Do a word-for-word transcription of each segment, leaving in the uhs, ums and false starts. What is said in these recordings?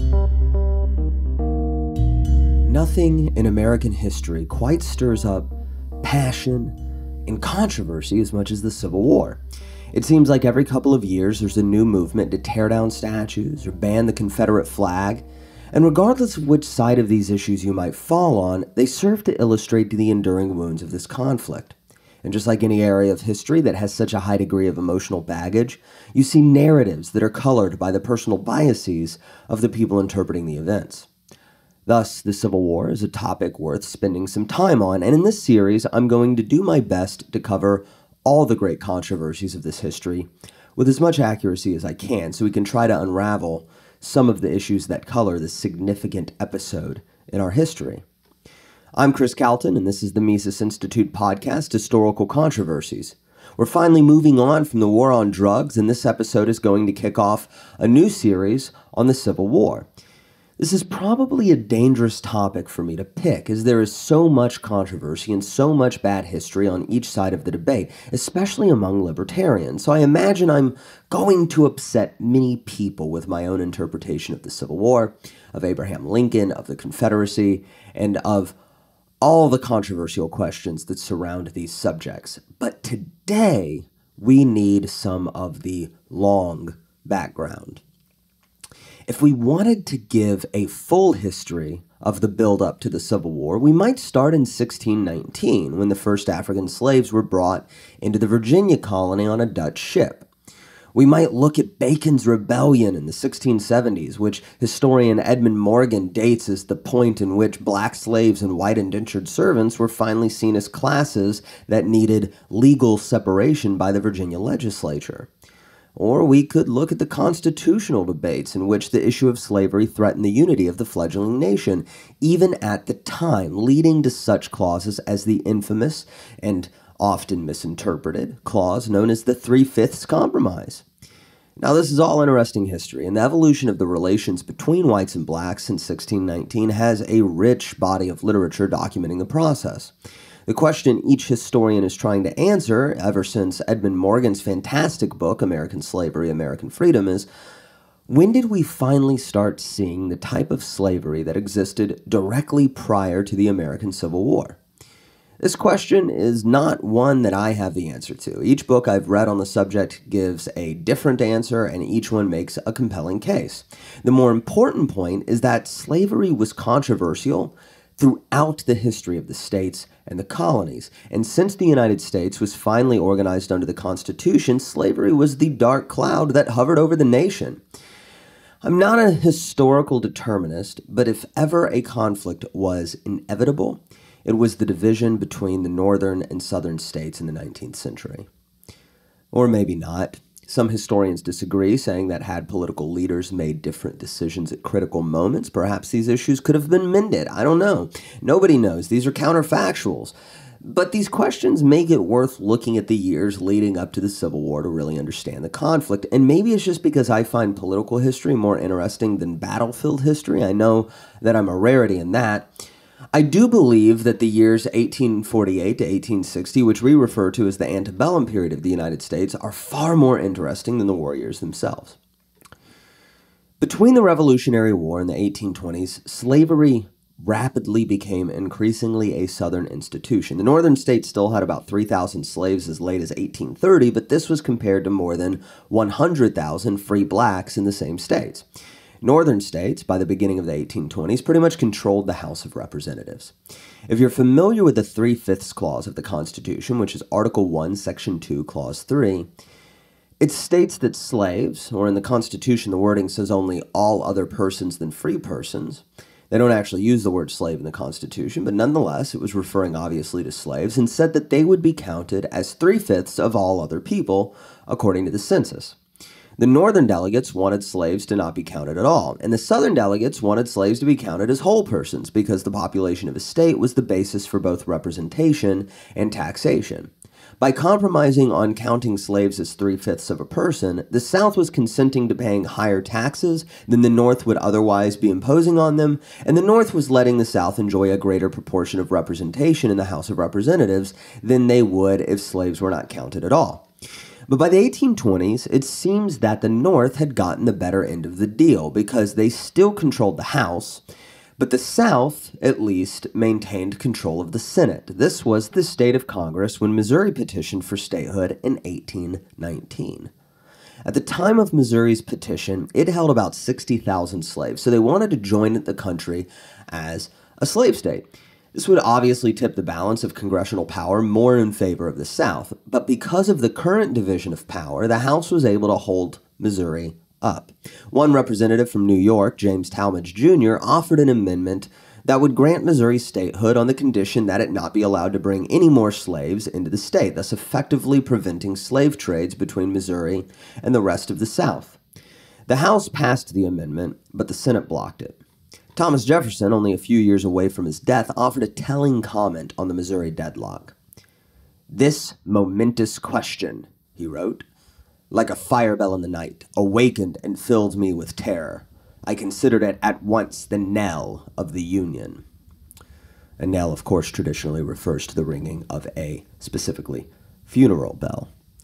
Nothing in American history quite stirs up passion and controversy as much as the Civil War. It seems like every couple of years there's a new movement to tear down statues or ban the Confederate flag, and regardless of which side of these issues you might fall on, they serve to illustrate the enduring wounds of this conflict. And just like any area of history that has such a high degree of emotional baggage, you see narratives that are colored by the personal biases of the people interpreting the events. Thus, the Civil War is a topic worth spending some time on, and in this series, I'm going to do my best to cover all the great controversies of this history with as much accuracy as I can, so we can try to unravel some of the issues that color this significant episode in our history. I'm Chris Calton, and this is the Mises Institute podcast, Historical Controversies. We're finally moving on from the war on drugs, and this episode is going to kick off a new series on the Civil War. This is probably a dangerous topic for me to pick, as there is so much controversy and so much bad history on each side of the debate, especially among libertarians. So I imagine I'm going to upset many people with my own interpretation of the Civil War, of Abraham Lincoln, of the Confederacy, and of all the controversial questions that surround these subjects. But today, we need some of the long background. If we wanted to give a full history of the build-up to the Civil War, we might start in sixteen nineteen, when the first African slaves were brought into the Virginia colony on a Dutch ship. We might look at Bacon's Rebellion in the sixteen seventies, which historian Edmund Morgan dates as the point in which black slaves and white indentured servants were finally seen as classes that needed legal separation by the Virginia legislature. Or we could look at the constitutional debates in which the issue of slavery threatened the unity of the fledgling nation, even at the time, leading to such clauses as the infamous and often misinterpreted clause known as the Three-Fifths Compromise. Now, this is all interesting history, and the evolution of the relations between whites and blacks since sixteen nineteen has a rich body of literature documenting the process. The question each historian is trying to answer, ever since Edmund Morgan's fantastic book, American Slavery, American Freedom, is, when did we finally start seeing the type of slavery that existed directly prior to the American Civil War? This question is not one that I have the answer to. Each book I've read on the subject gives a different answer, and each one makes a compelling case. The more important point is that slavery was controversial throughout the history of the states and the colonies. And since the United States was finally organized under the Constitution, slavery was the dark cloud that hovered over the nation. I'm not a historical determinist, but if ever a conflict was inevitable, it was the division between the northern and southern states in the nineteenth century. Or maybe not. Some historians disagree, saying that had political leaders made different decisions at critical moments, perhaps these issues could have been mended. I don't know. Nobody knows. These are counterfactuals. But these questions make it worth looking at the years leading up to the Civil War to really understand the conflict. And maybe it's just because I find political history more interesting than battlefield history. I know that I'm a rarity in that. I do believe that the years eighteen forty-eight to eighteen sixty, which we refer to as the Antebellum period of the United States, are far more interesting than the war years themselves. Between the Revolutionary War and the eighteen twenties, slavery rapidly became increasingly a Southern institution. The northern states still had about three thousand slaves as late as eighteen thirty, but this was compared to more than one hundred thousand free blacks in the same states. Northern states, by the beginning of the eighteen twenties, pretty much controlled the House of Representatives. If you're familiar with the Three-Fifths Clause of the Constitution, which is Article one, Section two, Clause three, it states that slaves, or in the Constitution the wording says only all other persons than free persons. They don't actually use the word slave in the Constitution, but nonetheless it was referring obviously to slaves, and said that they would be counted as three-fifths of all other people, according to the census. The northern delegates wanted slaves to not be counted at all, and the southern delegates wanted slaves to be counted as whole persons because the population of a state was the basis for both representation and taxation. By compromising on counting slaves as three-fifths of a person, the South was consenting to paying higher taxes than the North would otherwise be imposing on them, and the North was letting the South enjoy a greater proportion of representation in the House of Representatives than they would if slaves were not counted at all. But by the eighteen twenties, it seems that the North had gotten the better end of the deal because they still controlled the House, but the South, at least, maintained control of the Senate. This was the state of Congress when Missouri petitioned for statehood in eighteen nineteen. At the time of Missouri's petition, it held about sixty thousand slaves, so they wanted to join the country as a slave state. This would obviously tip the balance of congressional power more in favor of the South, but because of the current division of power, the House was able to hold Missouri up. One representative from New York, James Talmadge Junior, offered an amendment that would grant Missouri statehood on the condition that it not be allowed to bring any more slaves into the state, thus effectively preventing slave trades between Missouri and the rest of the South. The House passed the amendment, but the Senate blocked it. Thomas Jefferson, only a few years away from his death, offered a telling comment on the Missouri deadlock. "This momentous question," he wrote, "like a fire bell in the night, awakened and filled me with terror. I considered it at once the knell of the Union." A knell, of course, traditionally refers to the ringing of a, specifically, funeral bell.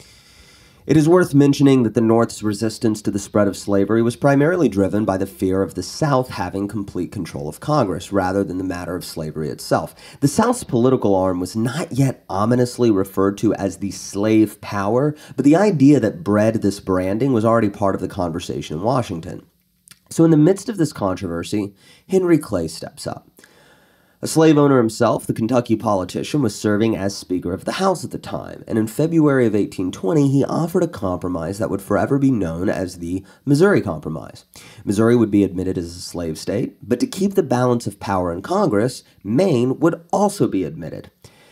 It is worth mentioning that the North's resistance to the spread of slavery was primarily driven by the fear of the South having complete control of Congress, rather than the matter of slavery itself. The South's political arm was not yet ominously referred to as the slave power, but the idea that bred this branding was already part of the conversation in Washington. So in the midst of this controversy, Henry Clay steps up. A slave owner himself, the Kentucky politician was serving as Speaker of the House at the time, and in February of eighteen twenty, he offered a compromise that would forever be known as the Missouri Compromise. Missouri would be admitted as a slave state, but to keep the balance of power in Congress, Maine would also be admitted.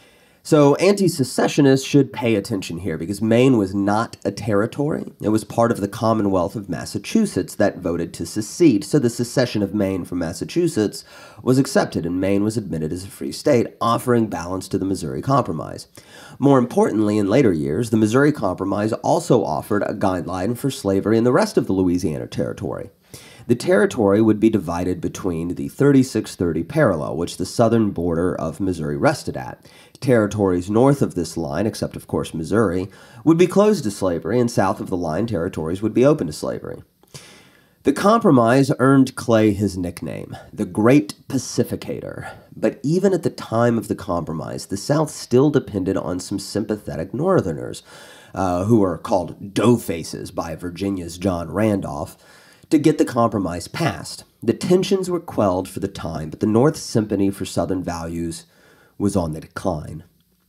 So anti-secessionists should pay attention here because Maine was not a territory. It was part of the Commonwealth of Massachusetts that voted to secede. So the secession of Maine from Massachusetts was accepted and Maine was admitted as a free state, offering balance to the Missouri Compromise. More importantly, in later years, the Missouri Compromise also offered a guideline for slavery in the rest of the Louisiana Territory. The territory would be divided between the thirty-six thirty parallel, which the southern border of Missouri rested at. Territories north of this line, except of course Missouri, would be closed to slavery, and south of the line, territories would be open to slavery. The compromise earned Clay his nickname, the Great Pacificator. But even at the time of the compromise, the South still depended on some sympathetic Northerners, uh, who were called doughfaces by Virginia's John Randolph, to get the compromise passed. The tensions were quelled for the time, but the North's sympathy for Southern values was on the decline.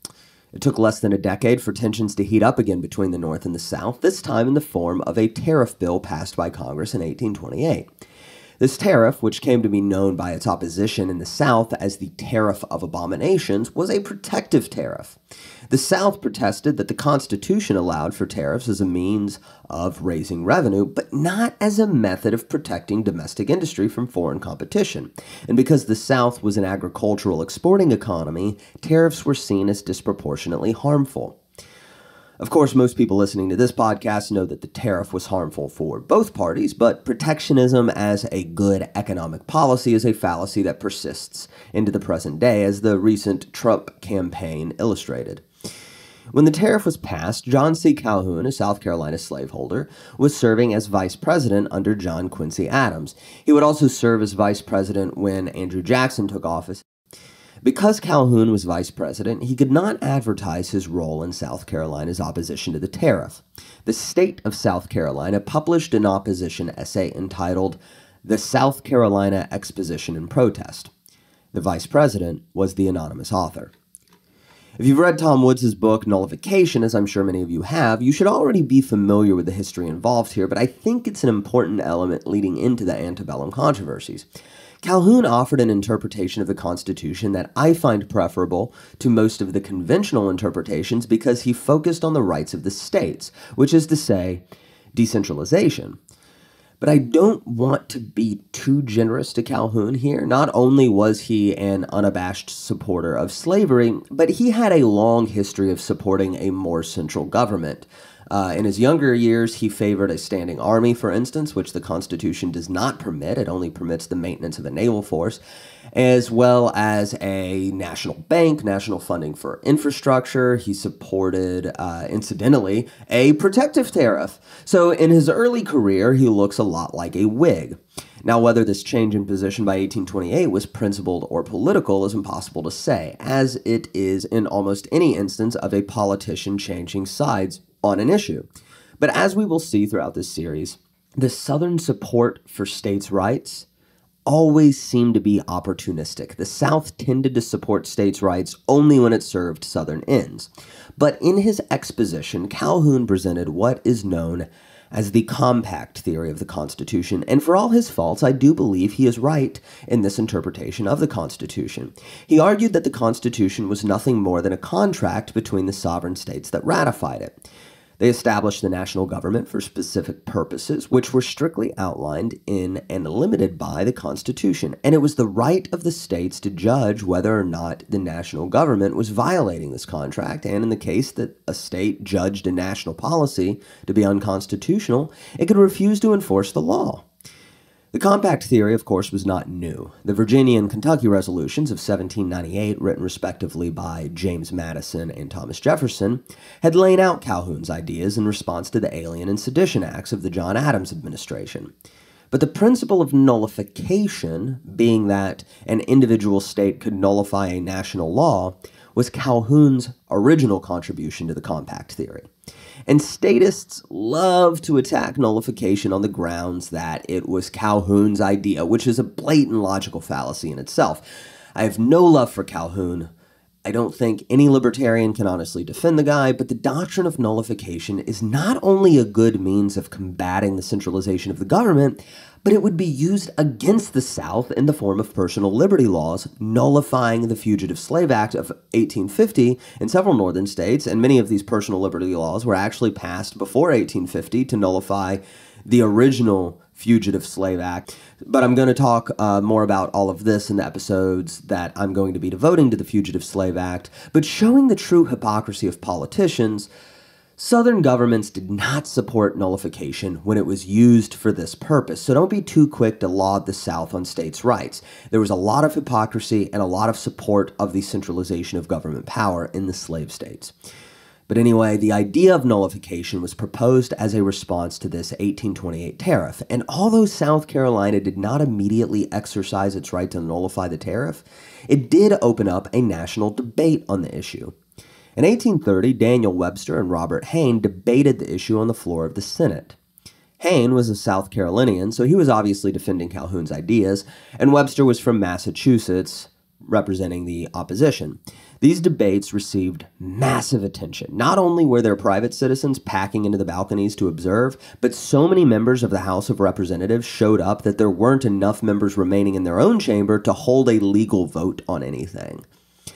It took less than a decade for tensions to heat up again between the North and the South, this time in the form of a tariff bill passed by Congress in eighteen twenty-eight. This tariff, which came to be known by its opposition in the South as the Tariff of Abominations, was a protective tariff. The South protested that the Constitution allowed for tariffs as a means of raising revenue, but not as a method of protecting domestic industry from foreign competition. And because the South was an agricultural exporting economy, tariffs were seen as disproportionately harmful. Of course, most people listening to this podcast know that the tariff was harmful for both parties, but protectionism as a good economic policy is a fallacy that persists into the present day, as the recent Trump campaign illustrated. When the tariff was passed, John C. Calhoun, a South Carolina slaveholder, was serving as vice president under John Quincy Adams. He would also serve as vice president when Andrew Jackson took office. Because Calhoun was vice president, he could not advertise his role in South Carolina's opposition to the tariff. The state of South Carolina published an opposition essay entitled The South Carolina Exposition and Protest. The vice president was the anonymous author. If you've read Tom Woods' book, Nullification, as I'm sure many of you have, you should already be familiar with the history involved here, but I think it's an important element leading into the Antebellum controversies. Calhoun offered an interpretation of the Constitution that I find preferable to most of the conventional interpretations because he focused on the rights of the states, which is to say, decentralization. But I don't want to be too generous to Calhoun here. Not only was he an unabashed supporter of slavery, but he had a long history of supporting a more central government. Uh, in his younger years, he favored a standing army, for instance, which the Constitution does not permit. It only permits the maintenance of a naval force, as well as a national bank, national funding for infrastructure. He supported, uh, incidentally, a protective tariff. So in his early career, he looks a lot like a Whig. Now, whether this change in position by eighteen twenty-eight was principled or political is impossible to say, as it is in almost any instance of a politician changing sides on an issue. But as we will see throughout this series, the Southern support for states' rights always seemed to be opportunistic. The South tended to support states' rights only when it served Southern ends. But in his exposition, Calhoun presented what is known as the compact theory of the Constitution, and for all his faults, I do believe he is right in this interpretation of the Constitution. He argued that the Constitution was nothing more than a contract between the sovereign states that ratified it. They established the national government for specific purposes, which were strictly outlined in and limited by the Constitution, and it was the right of the states to judge whether or not the national government was violating this contract, and in the case that a state judged a national policy to be unconstitutional, it could refuse to enforce the law. The compact theory, of course, was not new. The Virginia and Kentucky resolutions of seventeen ninety-eight, written respectively by James Madison and Thomas Jefferson, had laid out Calhoun's ideas in response to the Alien and Sedition Acts of the John Adams administration. But the principle of nullification, being that an individual state could nullify a national law, was Calhoun's original contribution to the compact theory. And statists love to attack nullification on the grounds that it was Calhoun's idea, which is a blatant logical fallacy in itself. I have no love for Calhoun. I don't think any libertarian can honestly defend the guy, but the doctrine of nullification is not only a good means of combating the centralization of the government, but it would be used against the South in the form of personal liberty laws, nullifying the Fugitive Slave Act of eighteen fifty in several northern states, and many of these personal liberty laws were actually passed before eighteen fifty to nullify the original Fugitive Slave Act. But I'm going to talk uh, more about all of this in the episodes that I'm going to be devoting to the Fugitive Slave Act. But showing the true hypocrisy of politicians, Southern governments did not support nullification when it was used for this purpose, so don't be too quick to laud the South on states' rights. There was a lot of hypocrisy and a lot of support of the centralization of government power in the slave states. But anyway, the idea of nullification was proposed as a response to this eighteen twenty-eight tariff, and although South Carolina did not immediately exercise its right to nullify the tariff, it did open up a national debate on the issue. In eighteen thirty, Daniel Webster and Robert Hayne debated the issue on the floor of the Senate. Hayne was a South Carolinian, so he was obviously defending Calhoun's ideas, and Webster was from Massachusetts, representing the opposition. These debates received massive attention. Not only were there private citizens packing into the balconies to observe, but so many members of the House of Representatives showed up that there weren't enough members remaining in their own chamber to hold a legal vote on anything.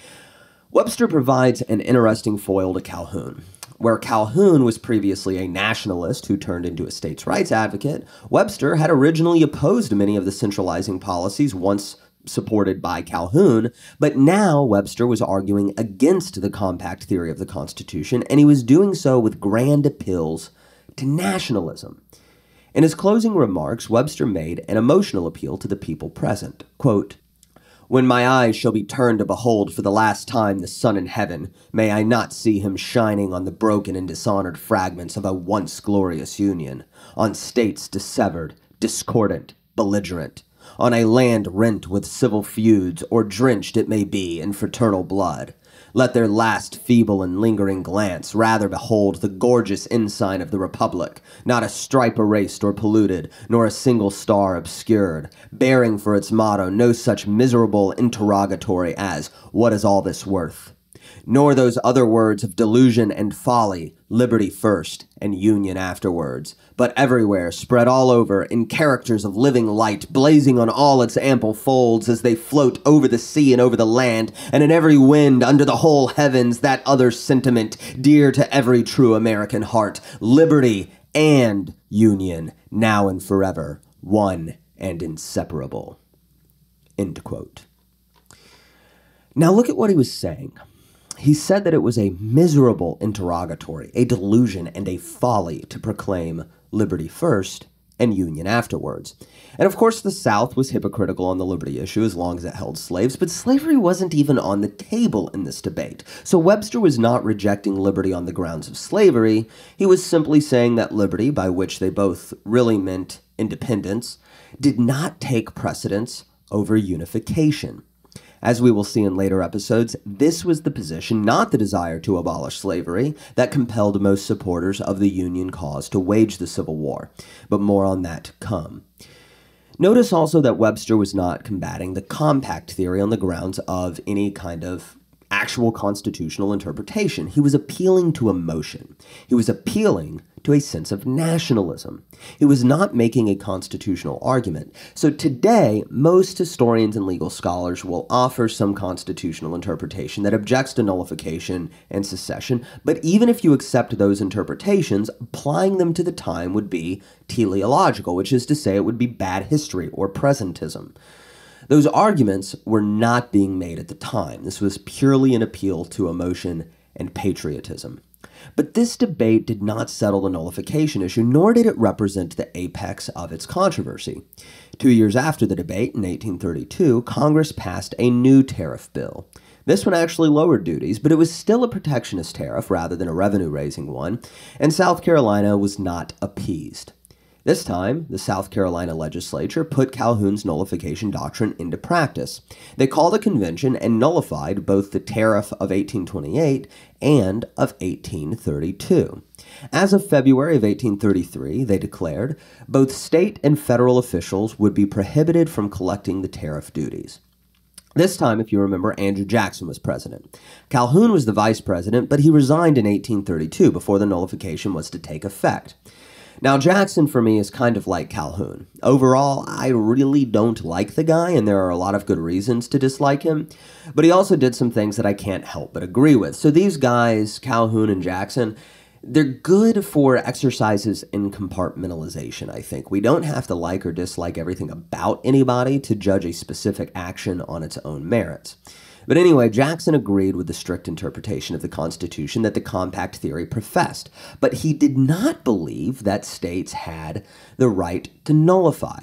Webster provides an interesting foil to Calhoun. Where Calhoun was previously a nationalist who turned into a states' rights advocate, Webster had originally opposed many of the centralizing policies once supported by Calhoun, but now Webster was arguing against the compact theory of the Constitution, and he was doing so with grand appeals to nationalism. In his closing remarks, Webster made an emotional appeal to the people present. Quote, "When my eyes shall be turned to behold for the last time the sun in heaven, may I not see him shining on the broken and dishonored fragments of a once glorious union, on states dissevered, discordant, belligerent, on a land rent with civil feuds, or drenched, it may be, in fraternal blood. Let their last feeble and lingering glance rather behold the gorgeous ensign of the Republic, not a stripe erased or polluted, nor a single star obscured, bearing for its motto no such miserable interrogatory as, 'What is all this worth?' Nor those other words of delusion and folly, liberty first and union afterwards, but everywhere spread all over in characters of living light, blazing on all its ample folds as they float over the sea and over the land, and in every wind under the whole heavens that other sentiment dear to every true American heart, liberty and union, now and forever, one and inseparable." End quote. Now look at what he was saying. He said that it was a miserable interrogatory, a delusion, and a folly to proclaim liberty first and union afterwards. And of course, the South was hypocritical on the liberty issue as long as it held slaves, but slavery wasn't even on the table in this debate. So Webster was not rejecting liberty on the grounds of slavery. He was simply saying that liberty, by which they both really meant independence, did not take precedence over unification. As we will see in later episodes, this was the position, not the desire to abolish slavery, that compelled most supporters of the Union cause to wage the Civil War. But more on that to come. Notice also that Webster was not combating the compact theory on the grounds of any kind of actual constitutional interpretation. He was appealing to emotion. He was appealing to a sense of nationalism. He was not making a constitutional argument. So today, most historians and legal scholars will offer some constitutional interpretation that objects to nullification and secession, but even if you accept those interpretations, applying them to the time would be teleological, which is to say it would be bad history or presentism. Those arguments were not being made at the time. This was purely an appeal to emotion and patriotism. But this debate did not settle the nullification issue, nor did it represent the apex of its controversy. Two years after the debate, in eighteen thirty-two, Congress passed a new tariff bill. This one actually lowered duties, but it was still a protectionist tariff rather than a revenue-raising one, and South Carolina was not appeased. This time, the South Carolina legislature put Calhoun's nullification doctrine into practice. They called a convention and nullified both the tariff of eighteen twenty-eight and of eighteen thirty-two. As of February of eighteen thirty-three, they declared, both state and federal officials would be prohibited from collecting the tariff duties. This time, if you remember, Andrew Jackson was president. Calhoun was the vice president, but he resigned in eighteen thirty-two before the nullification was to take effect. Now, Jackson, for me, is kind of like Calhoun. Overall, I really don't like the guy, and there are a lot of good reasons to dislike him, but he also did some things that I can't help but agree with. So these guys, Calhoun and Jackson, they're good for exercises in compartmentalization, I think. We don't have to like or dislike everything about anybody to judge a specific action on its own merits. But anyway, Jackson agreed with the strict interpretation of the Constitution that the compact theory professed, but he did not believe that states had the right to nullify.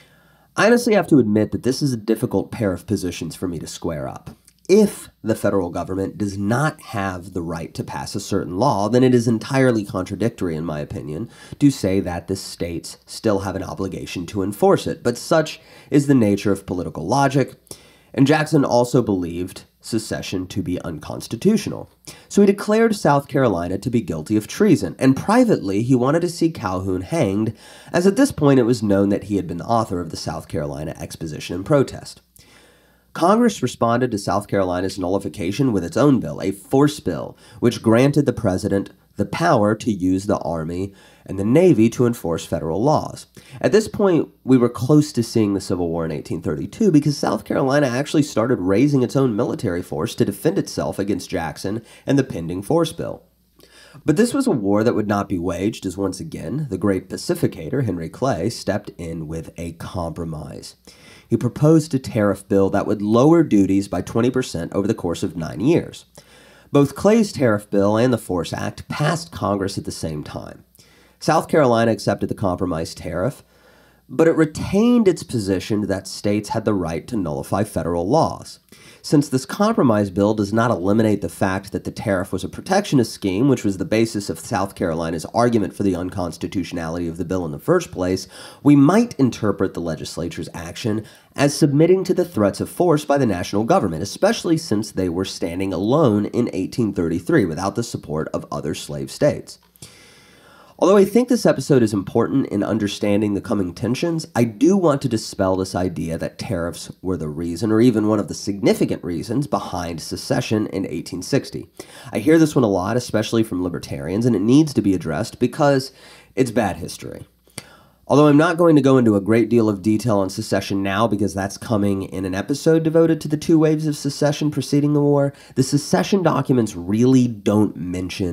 I honestly have to admit that this is a difficult pair of positions for me to square up. If the federal government does not have the right to pass a certain law, then it is entirely contradictory, in my opinion, to say that the states still have an obligation to enforce it. But such is the nature of political logic. And Jackson also believed secession to be unconstitutional. So he declared South Carolina to be guilty of treason, and privately he wanted to see Calhoun hanged, as at this point it was known that he had been the author of the South Carolina Exposition and Protest. Congress responded to South Carolina's nullification with its own bill, a force bill, which granted the president the power to use the Army and the Navy to enforce federal laws. At this point, we were close to seeing the Civil War in eighteen thirty-two because South Carolina actually started raising its own military force to defend itself against Jackson and the pending force bill. But this was a war that would not be waged as once again, the great pacificator, Henry Clay, stepped in with a compromise. He proposed a tariff bill that would lower duties by twenty percent over the course of nine years. Both Clay's tariff bill and the Force Act passed Congress at the same time. South Carolina accepted the compromise tariff, but it retained its position that states had the right to nullify federal laws. Since this compromise bill does not eliminate the fact that the tariff was a protectionist scheme, which was the basis of South Carolina's argument for the unconstitutionality of the bill in the first place, we might interpret the legislature's action as submitting to the threats of force by the national government, especially since they were standing alone in eighteen thirty-three without the support of other slave states. Although I think this episode is important in understanding the coming tensions, I do want to dispel this idea that tariffs were the reason, or even one of the significant reasons, behind secession in eighteen sixty. I hear this one a lot, especially from libertarians, and it needs to be addressed because it's bad history. Although I'm not going to go into a great deal of detail on secession now because that's coming in an episode devoted to the two waves of secession preceding the war, the secession documents really don't mention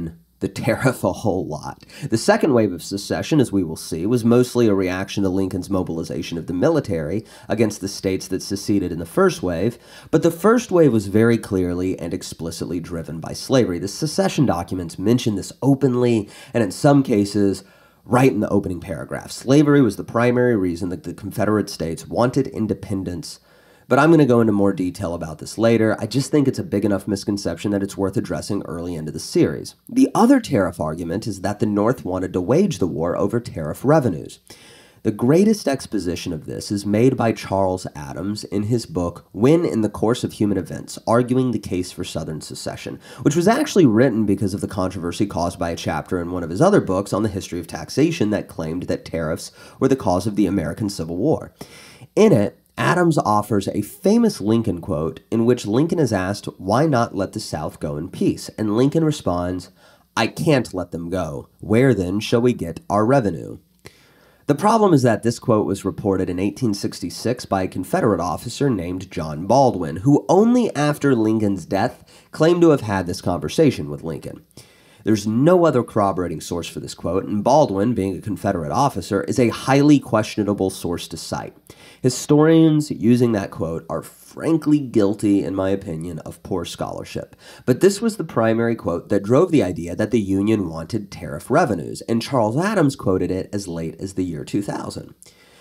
the tariff a whole lot. The second wave of secession, as we will see, was mostly a reaction to Lincoln's mobilization of the military against the states that seceded in the first wave, but the first wave was very clearly and explicitly driven by slavery. The secession documents mention this openly, and in some cases, right in the opening paragraph. Slavery was the primary reason that the Confederate States wanted independence. But I'm going to go into more detail about this later. I just think it's a big enough misconception that it's worth addressing early into the series. The other tariff argument is that the North wanted to wage the war over tariff revenues. The greatest exposition of this is made by Charles Adams in his book, When in the Course of Human Events, Arguing the Case for Southern Secession, which was actually written because of the controversy caused by a chapter in one of his other books on the history of taxation that claimed that tariffs were the cause of the American Civil War. In it, Adams offers a famous Lincoln quote in which Lincoln is asked, why not let the South go in peace? And Lincoln responds, I can't let them go. Where then shall we get our revenue? The problem is that this quote was reported in eighteen sixty-six by a Confederate officer named John Baldwin, who only after Lincoln's death claimed to have had this conversation with Lincoln. There's no other corroborating source for this quote, and Baldwin, being a Confederate officer, is a highly questionable source to cite. Historians using that quote are frankly guilty, in my opinion, of poor scholarship. But this was the primary quote that drove the idea that the Union wanted tariff revenues, and Charles Adams quoted it as late as the year two thousand.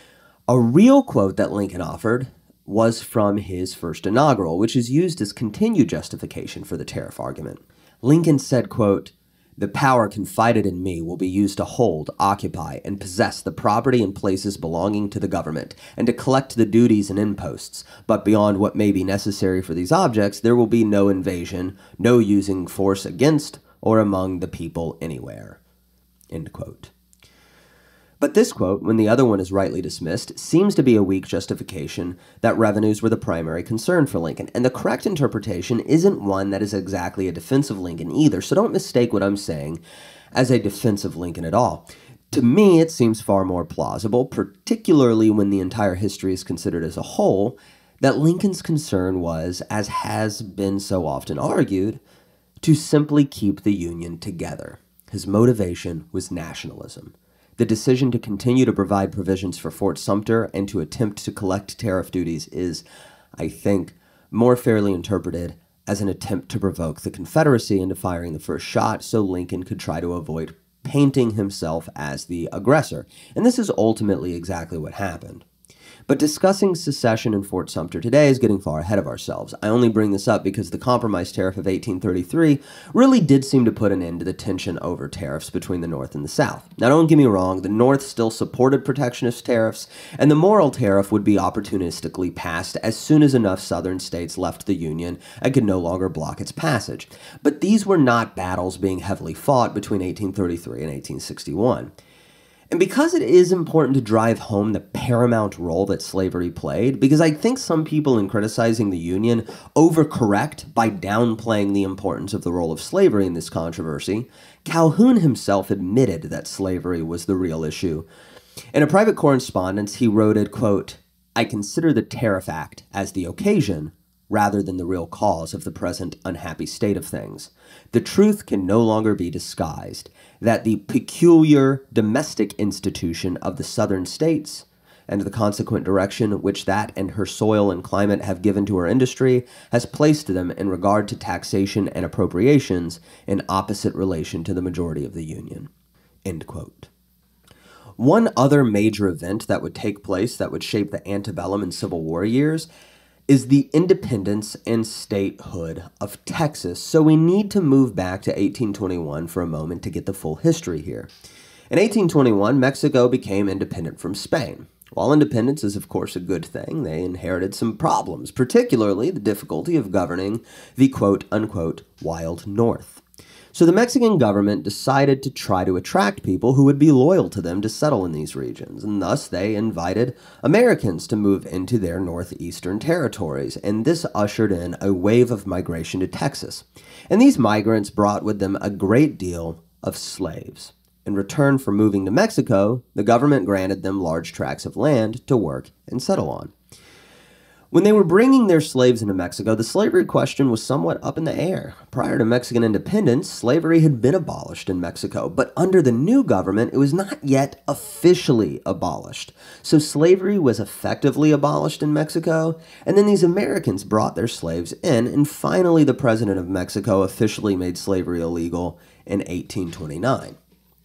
A real quote that Lincoln offered was from his first inaugural, which is used as continued justification for the tariff argument. Lincoln said, quote, the power confided in me will be used to hold, occupy, and possess the property and places belonging to the government, and to collect the duties and imposts. But beyond what may be necessary for these objects, there will be no invasion, no using force against or among the people anywhere. End quote. But this quote, when the other one is rightly dismissed, seems to be a weak justification that revenues were the primary concern for Lincoln. And the correct interpretation isn't one that is exactly a defense of Lincoln either, so don't mistake what I'm saying as a defense of Lincoln at all. To me, it seems far more plausible, particularly when the entire history is considered as a whole, that Lincoln's concern was, as has been so often argued, to simply keep the Union together. His motivation was nationalism. The decision to continue to provide provisions for Fort Sumter and to attempt to collect tariff duties is, I think, more fairly interpreted as an attempt to provoke the Confederacy into firing the first shot so Lincoln could try to avoid painting himself as the aggressor. And this is ultimately exactly what happened. But discussing secession in Fort Sumter today is getting far ahead of ourselves. I only bring this up because the Compromise Tariff of eighteen thirty-three really did seem to put an end to the tension over tariffs between the North and the South. Now, don't get me wrong, the North still supported protectionist tariffs, and the Morrill Tariff would be opportunistically passed as soon as enough Southern states left the Union and could no longer block its passage. But these were not battles being heavily fought between eighteen thirty-three and eighteen sixty-one. And because it is important to drive home the paramount role that slavery played, because I think some people in criticizing the Union overcorrect by downplaying the importance of the role of slavery in this controversy, Calhoun himself admitted that slavery was the real issue. In a private correspondence, he wrote it, quote, I consider the Tariff Act as the occasion rather than the real cause of the present unhappy state of things. The truth can no longer be disguised that the peculiar domestic institution of the Southern states and the consequent direction which that and her soil and climate have given to her industry has placed them in regard to taxation and appropriations in opposite relation to the majority of the Union. End quote. One other major event that would take place that would shape the antebellum and Civil War years is the independence and statehood of Texas, so we need to move back to eighteen twenty-one for a moment to get the full history here. In eighteen twenty-one, Mexico became independent from Spain. While independence is of course a good thing, they inherited some problems, particularly the difficulty of governing the quote-unquote wild North. So the Mexican government decided to try to attract people who would be loyal to them to settle in these regions, and thus they invited Americans to move into their northeastern territories, and this ushered in a wave of migration to Texas. And these migrants brought with them a great deal of slaves. In return for moving to Mexico, the government granted them large tracts of land to work and settle on. When they were bringing their slaves into Mexico, the slavery question was somewhat up in the air. Prior to Mexican independence, slavery had been abolished in Mexico, but under the new government, it was not yet officially abolished. So slavery was effectively abolished in Mexico, and then these Americans brought their slaves in, and finally the president of Mexico officially made slavery illegal in eighteen twenty-nine.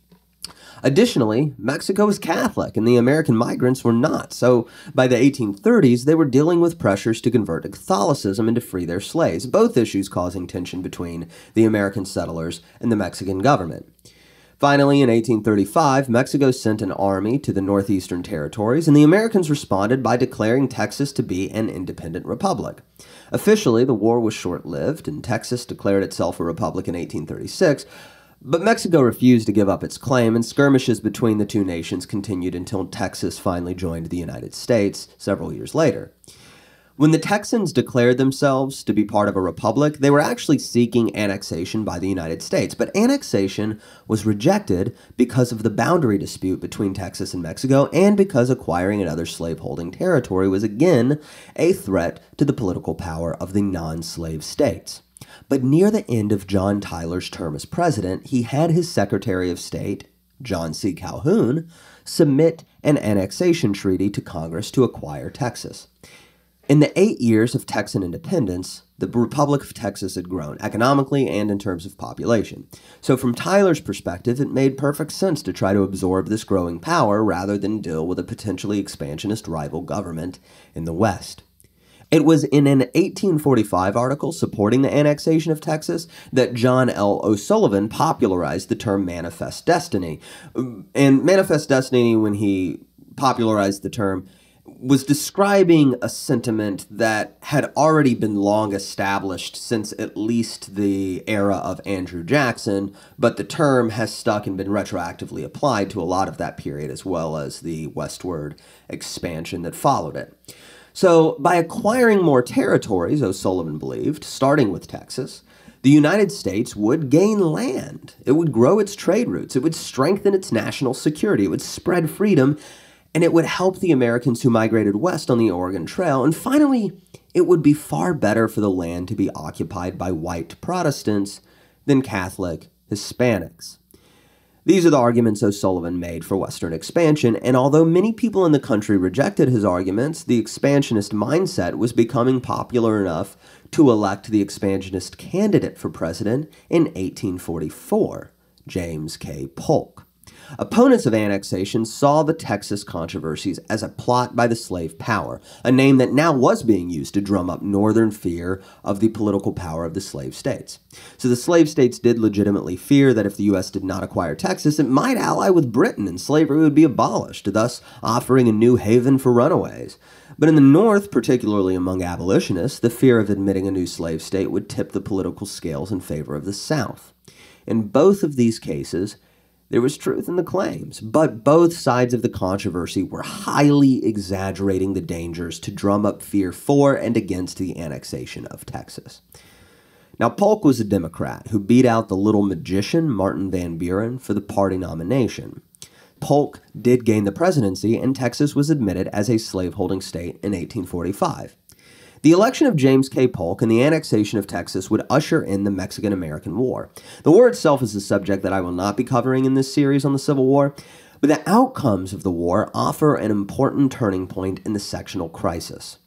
Additionally, Mexico was Catholic and the American migrants were not, so by the eighteen thirties they were dealing with pressures to convert to Catholicism and to free their slaves, both issues causing tension between the American settlers and the Mexican government. Finally, in eighteen thirty-five, Mexico sent an army to the northeastern territories, and the Americans responded by declaring Texas to be an independent republic. Officially, the war was short-lived, and Texas declared itself a republic in eighteen thirty-six, but Mexico refused to give up its claim, and skirmishes between the two nations continued until Texas finally joined the United States several years later. When the Texans declared themselves to be part of a republic, they were actually seeking annexation by the United States, but annexation was rejected because of the boundary dispute between Texas and Mexico, and because acquiring another slaveholding territory was again a threat to the political power of the non-slave states. But near the end of John Tyler's term as president, he had his Secretary of State, John C. Calhoun, submit an annexation treaty to Congress to acquire Texas. In the eight years of Texan independence, the Republic of Texas had grown economically and in terms of population. So from Tyler's perspective, it made perfect sense to try to absorb this growing power rather than deal with a potentially expansionist rival government in the West. It was in an eighteen forty-five article supporting the annexation of Texas that John L. O'Sullivan popularized the term manifest destiny. And manifest destiny, when he popularized the term, was describing a sentiment that had already been long established since at least the era of Andrew Jackson, but the term has stuck and been retroactively applied to a lot of that period, as well as the westward expansion that followed it. So, by acquiring more territories, O'Sullivan believed, starting with Texas, the United States would gain land. It would grow its trade routes. It would strengthen its national security. It would spread freedom, and it would help the Americans who migrated west on the Oregon Trail. And finally, it would be far better for the land to be occupied by white Protestants than Catholic Hispanics. These are the arguments O'Sullivan made for Western expansion, and although many people in the country rejected his arguments, the expansionist mindset was becoming popular enough to elect the expansionist candidate for president in eighteen forty-four, James K. Polk. Opponents of annexation saw the Texas controversies as a plot by the slave power, a name that now was being used to drum up northern fear of the political power of the slave states. So the slave states did legitimately fear that if the U S did not acquire Texas, it might ally with Britain and slavery would be abolished, thus offering a new haven for runaways. But in the North, particularly among abolitionists, the fear of admitting a new slave state would tip the political scales in favor of the South. In both of these cases, there was truth in the claims, but both sides of the controversy were highly exaggerating the dangers to drum up fear for and against the annexation of Texas. Now, Polk was a Democrat who beat out the little magician Martin Van Buren for the party nomination. Polk did gain the presidency, and Texas was admitted as a slaveholding state in eighteen forty-five. The election of James K. Polk and the annexation of Texas would usher in the Mexican-American War. The war itself is a subject that I will not be covering in this series on the Civil War, but the outcomes of the war offer an important turning point in the sectional crisis.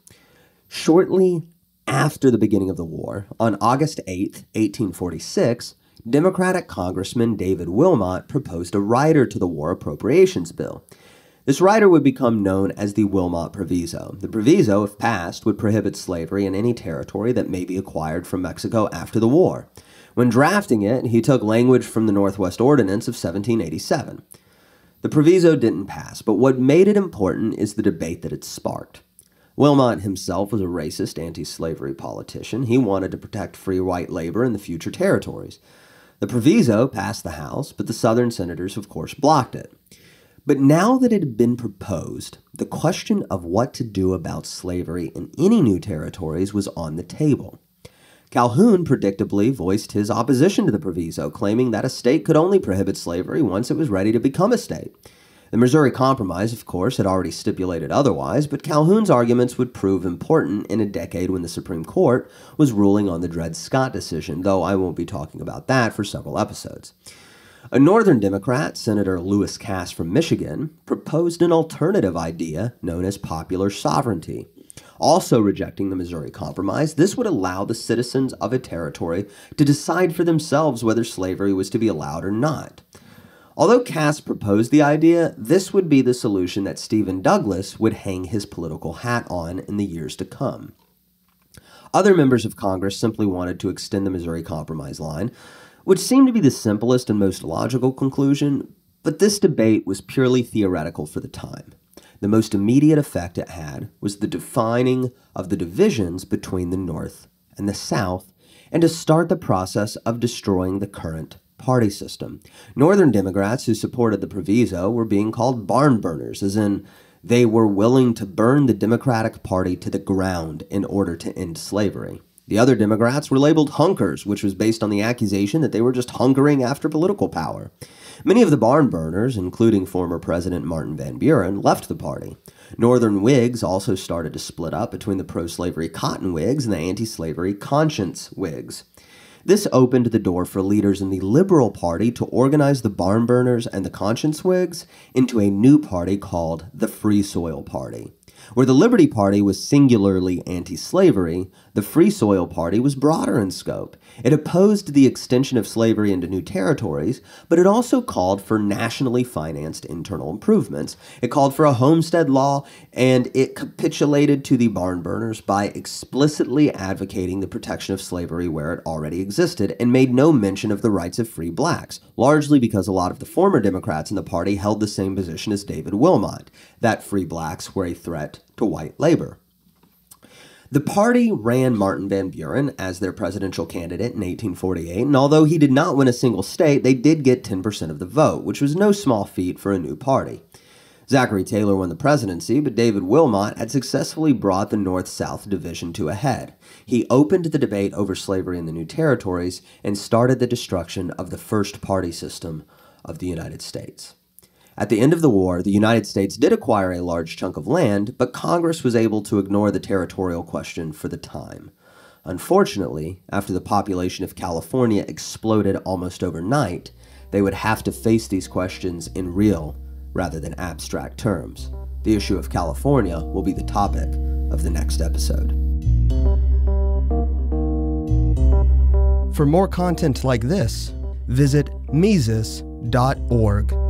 Shortly after the beginning of the war, on August eighth, eighteen forty-six, Democratic Congressman David Wilmot proposed a rider to the War Appropriations Bill. This rider would become known as the Wilmot Proviso. The proviso, if passed, would prohibit slavery in any territory that may be acquired from Mexico after the war. When drafting it, he took language from the Northwest Ordinance of seventeen eighty-seven. The proviso didn't pass, but what made it important is the debate that it sparked. Wilmot himself was a racist, anti-slavery politician. He wanted to protect free white labor in the future territories. The proviso passed the House, but the Southern senators, of course, blocked it. But now that it had been proposed, the question of what to do about slavery in any new territories was on the table. Calhoun predictably voiced his opposition to the proviso, claiming that a state could only prohibit slavery once it was ready to become a state. The Missouri Compromise, of course, had already stipulated otherwise, but Calhoun's arguments would prove important in a decade when the Supreme Court was ruling on the Dred Scott decision, though I won't be talking about that for several episodes. A Northern Democrat, Senator Lewis Cass from Michigan, proposed an alternative idea known as popular sovereignty. Also rejecting the Missouri Compromise, this would allow the citizens of a territory to decide for themselves whether slavery was to be allowed or not. Although Cass proposed the idea, this would be the solution that Stephen Douglas would hang his political hat on in the years to come. Other members of Congress simply wanted to extend the Missouri Compromise line, which seemed to be the simplest and most logical conclusion, but this debate was purely theoretical for the time. The most immediate effect it had was the defining of the divisions between the North and the South, and to start the process of destroying the current party system. Northern Democrats who supported the proviso were being called barn burners, as in they were willing to burn the Democratic Party to the ground in order to end slavery. The other Democrats were labeled hunkers, which was based on the accusation that they were just hunkering after political power. Many of the barn burners, including former President Martin Van Buren, left the party. Northern Whigs also started to split up between the pro-slavery Cotton Whigs and the anti-slavery Conscience Whigs. This opened the door for leaders in the Liberal Party to organize the barn burners and the Conscience Whigs into a new party called the Free Soil Party. Where the Liberty Party was singularly anti-slavery, the Free Soil Party was broader in scope. It opposed the extension of slavery into new territories, but it also called for nationally financed internal improvements. It called for a homestead law, and it capitulated to the barn burners by explicitly advocating the protection of slavery where it already existed, and made no mention of the rights of free blacks, largely because a lot of the former Democrats in the party held the same position as David Wilmot, that free blacks were a threat to white labor. The party ran Martin Van Buren as their presidential candidate in eighteen forty-eight, and although he did not win a single state, they did get ten percent of the vote, which was no small feat for a new party. Zachary Taylor won the presidency, but David Wilmot had successfully brought the North-South division to a head. He opened the debate over slavery in the new territories and started the destruction of the first party system of the United States. At the end of the war, the United States did acquire a large chunk of land, but Congress was able to ignore the territorial question for the time. Unfortunately, after the population of California exploded almost overnight, they would have to face these questions in real rather than abstract terms. The issue of California will be the topic of the next episode. For more content like this, visit Mises dot org.